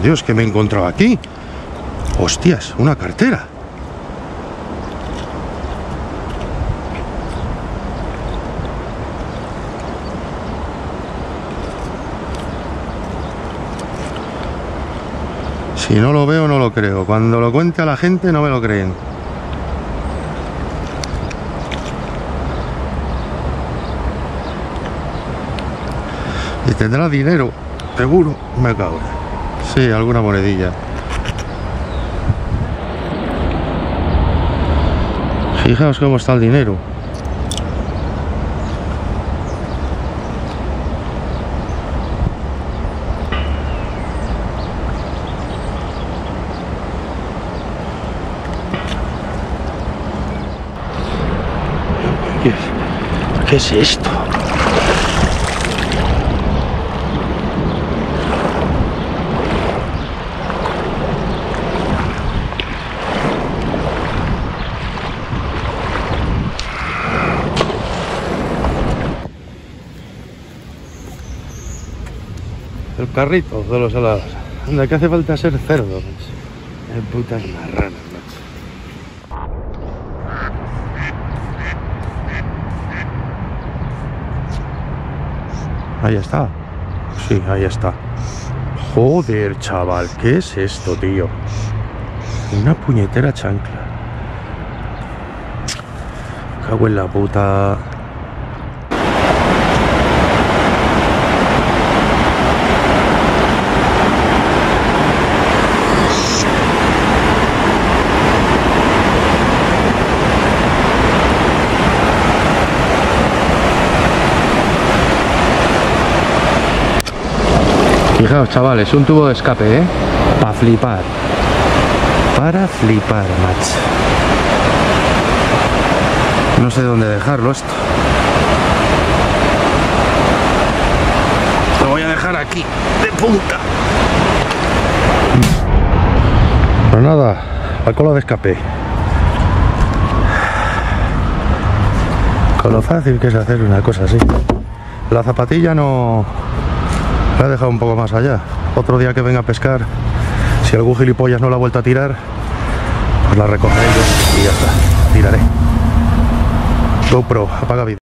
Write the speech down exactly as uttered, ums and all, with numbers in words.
Dios, ¿qué me he encontrado aquí? Hostias, una cartera. Si no lo veo, no lo creo. Cuando lo cuente a la gente, no me lo creen. Y tendrá dinero, seguro. Me cago. Sí, alguna monedilla. Fijaos cómo está el dinero. ¿Qué es, ¿Qué es esto? El carrito de los helados. Anda, que hace falta ser cerdo. Qué putas marranas, macho. Ahí está. Sí, ahí está. Joder, chaval, ¿qué es esto, tío? Una puñetera chancla. Cago en la puta. Fijaos, chavales, un tubo de escape, ¿eh? Para flipar. Para flipar, macho. No sé dónde dejarlo esto. Lo voy a dejar aquí, de punta. Pues nada, la cola de escape. Con lo fácil que es hacer una cosa así. La zapatilla no... la he dejado un poco más allá. Otro día que venga a pescar, si algún gilipollas no la ha vuelto a tirar, pues la recogeré yo y ya está. Tiraré. GoPro, apaga vídeo.